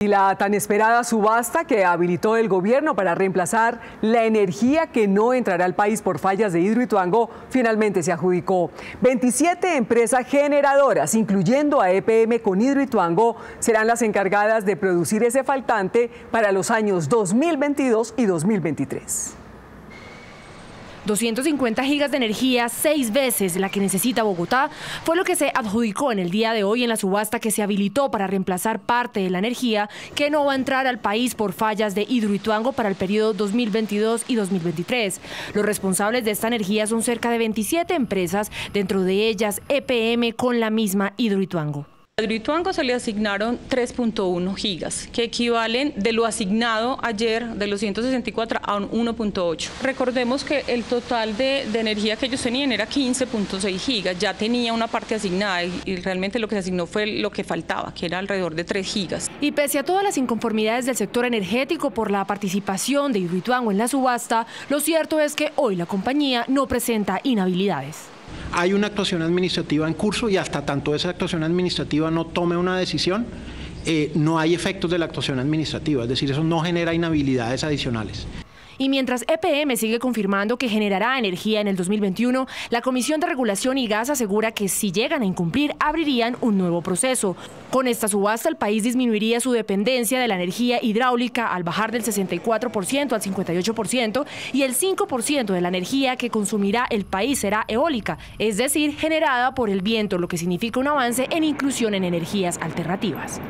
Y la tan esperada subasta que habilitó el gobierno para reemplazar la energía que no entrará al país por fallas de Hidroituango finalmente se adjudicó. 27 empresas generadoras, incluyendo a EPM con Hidroituango, serán las encargadas de producir ese faltante para los años 2022 y 2023. 250 gigas de energía, 6 veces la que necesita Bogotá, fue lo que se adjudicó en el día de hoy en la subasta que se habilitó para reemplazar parte de la energía que no va a entrar al país por fallas de Hidroituango para el periodo 2022 y 2023. Los responsables de esta energía son cerca de 27 empresas, dentro de ellas EPM con la misma Hidroituango. A Hidroituango se le asignaron 3.1 gigas, que equivalen de lo asignado ayer de los 164 a un 1.8. Recordemos que el total de energía que ellos tenían era 15.6 gigas, ya tenía una parte asignada y realmente lo que se asignó fue lo que faltaba, que era alrededor de 3 gigas. Y pese a todas las inconformidades del sector energético por la participación de Hidroituango en la subasta, lo cierto es que hoy la compañía no presenta inhabilidades. Hay una actuación administrativa en curso y hasta tanto esa actuación administrativa no tome una decisión, no hay efectos de la actuación administrativa, es decir, eso no genera inhabilidades adicionales. Y mientras EPM sigue confirmando que generará energía en el 2021, la Comisión de Regulación y Gas asegura que si llegan a incumplir, abrirían un nuevo proceso. Con esta subasta, el país disminuiría su dependencia de la energía hidráulica al bajar del 64% al 58% y el 5% de la energía que consumirá el país será eólica, es decir, generada por el viento, lo que significa un avance en inclusión en energías alternativas.